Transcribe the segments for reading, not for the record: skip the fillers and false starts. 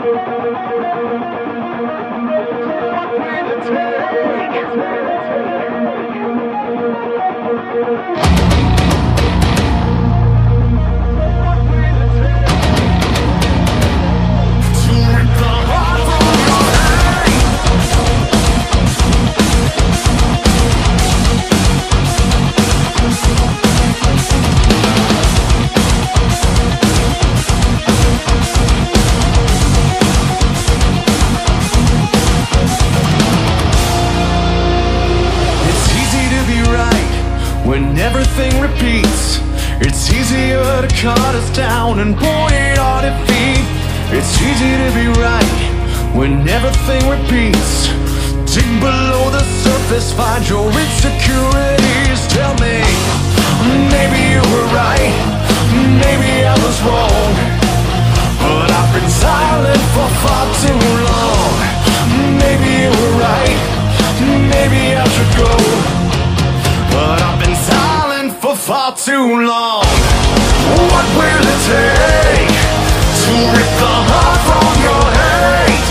When everything repeats, it's easier to cut us down and point our defeat. It's easy to be right when everything repeats. Dig below the surface, find your insecurities. Tell me, maybe you were right, maybe I was wrong, but I've been silent for far too long. Maybe you were right, maybe I should go, but I've been silent for far too long. What will it take to rip the heart from your hate?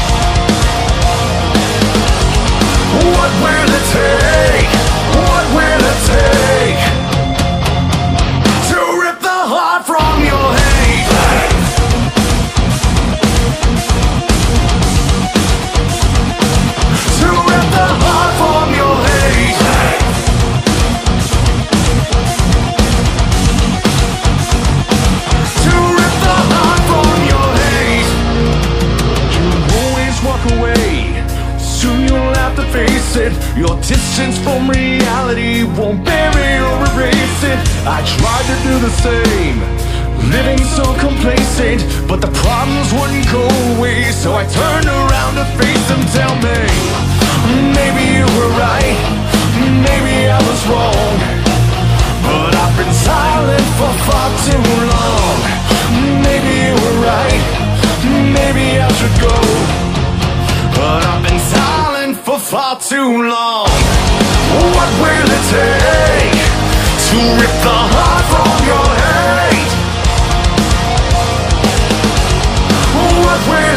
What will it take? What will it take to rip the heart from your hate? To rip the heart from your hate. Face it, your distance from reality won't bury or erase it. I tried to do the same, living so complacent, but the problems wouldn't go away, so I turned around to face them. Tell me, maybe you were right, maybe I was wrong, but I've been silent for far too long. Maybe you were right, maybe I should go, but I've been silent for far too long. What will it take to rip the heart from your hate? What will